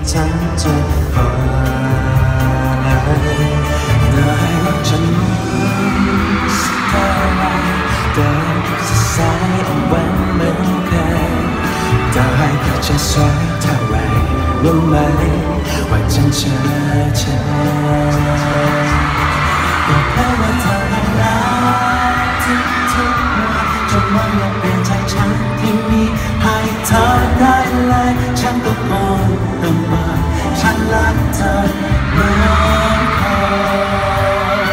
ฉันจะเปิดได้ว่าฉันสักเท่าไรได้จะสายอ่อนหวานเหมือนเคยได้ก็จะสวยเท่าไรรู้ไหมว่าฉันเชื่อก็เพราะว่าเธอนั้นรักทุกวันจนวันอยากเปลี่ยนใจฉันที่มีให้เธอได้เลยฉันก็คงต้องบอกฉันรักเธอเหมือนเคย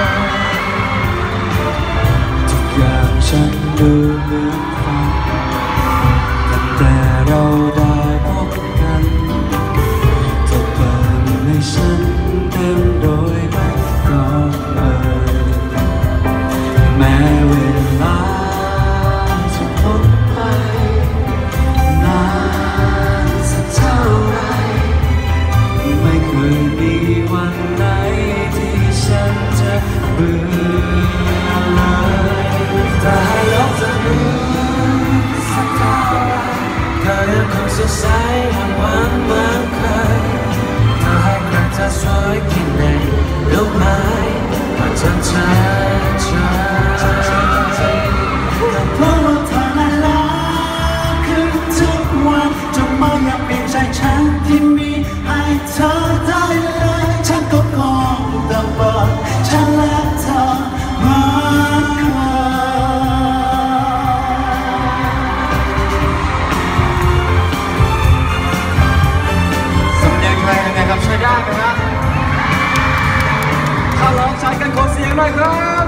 ทุกอย่างฉันดูเหมือนฝันตั้งแต่เราได้พบกันเธอเปิดให้ฉันเต็มโดยไม่ก่อนเลยแม้เวลาจะหมดไปนานสักเท่าไรไม่เคยมีวันไหนที่ฉันจะเบื่อเลยแต่ลองจะดูสักเท่าไรเธอยังคงสดใสยังหวานเหมือนเคยเธอให้ใครเธอสวยที่ไหนรู้ไหมว่าฉันเชื่อเพราะว่าเธอนั้นรักขึ้นทุกวันจนไม่อยากเปลี่ยนใจฉันที่มีให้เธอได้เลยฉันก็คงต้องบอกฉันรักเธอเหมือนเคยสำเนียงไทยยังไงครับใช้ได้ไหมครับถ้าร้องใช้กันขอเสียงหน่อยครับ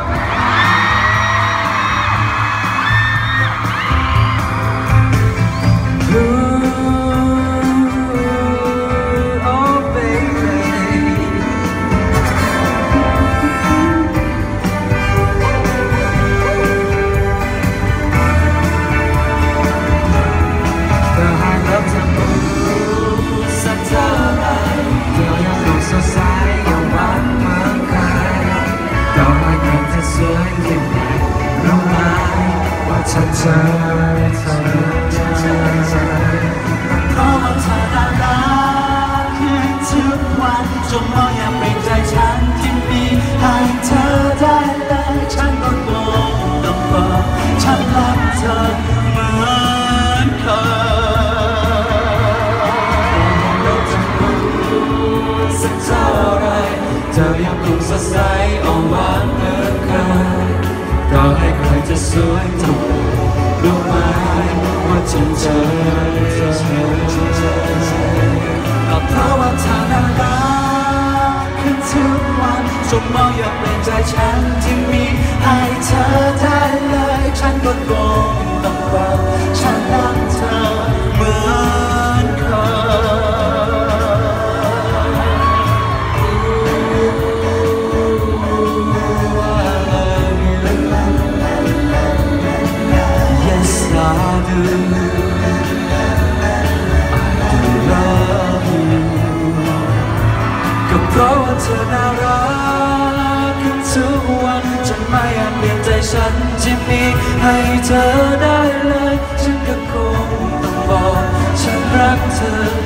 ฉันเจอเธอเพราะว่าเธอน่ารักขึ้นทุกวันจนไม่อยากเปลี่ยนใจฉันที่มีให้เธอได้เลยฉันก็คงต้องบอกฉันรักเธอเหมือนเคยเราจะรู้สักเท่าไรเธอยังคงสดใสอ่อนหวานเหมือนเคยต่อให้ใครจะสวยเท่ารู้ไหมว่าฉันเจอก็เพราะว่าเธอนั้นรักขึ้นทุกวันจนมองอยากเปลี่ยนใจฉันที่มีให้เธอได้เลยฉันก็คงต้องบอกฉันรักเธอเหมือนเคเพราะว่าเธอน่ารักขึ้นทุกวันจนไม่อาจเปลี่ยนใจฉันที่มีให้เธอได้เลยฉันก็คงต้องบอกฉันรักเธอ